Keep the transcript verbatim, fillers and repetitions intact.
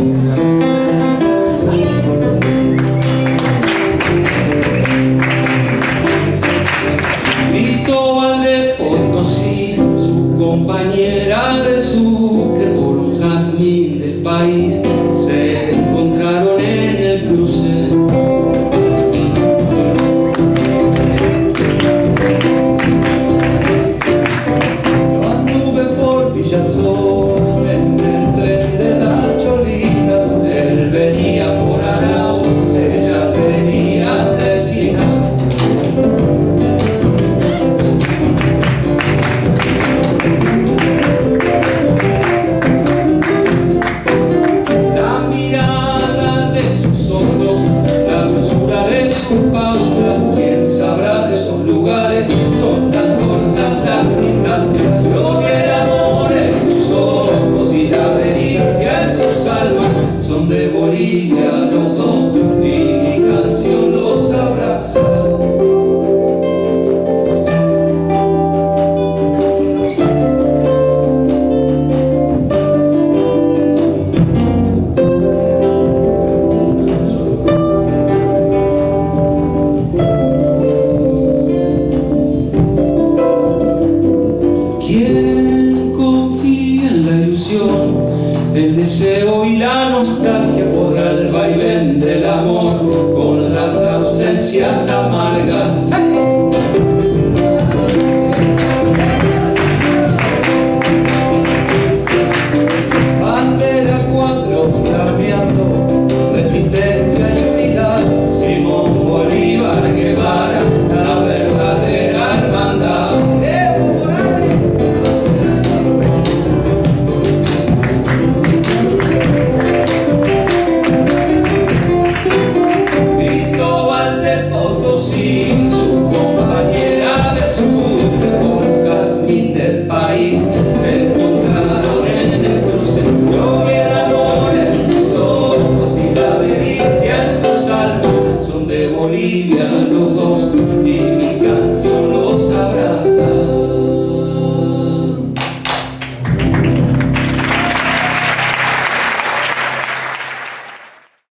Cristóbal de Potosí, su compañera de Sucre, por un jazmín del país se encontraron en el cruce. Yo anduve por Villazón en el tren de la Cholina. Él venía por Arauz, ella venía de Sina. La mirada de sus ojos, la dulzura de sus pausas, quién sabrá de esos lugares, son tan cortas las distancias. Lo que el amor en sus ojos y la delicia en sus almas, son de Bolivia los dos y mi canción los abraza. ¿Quién confía en la ilusión, el deseo y la nostalgia? Podrá el vaivén del amor con las ausencias amargas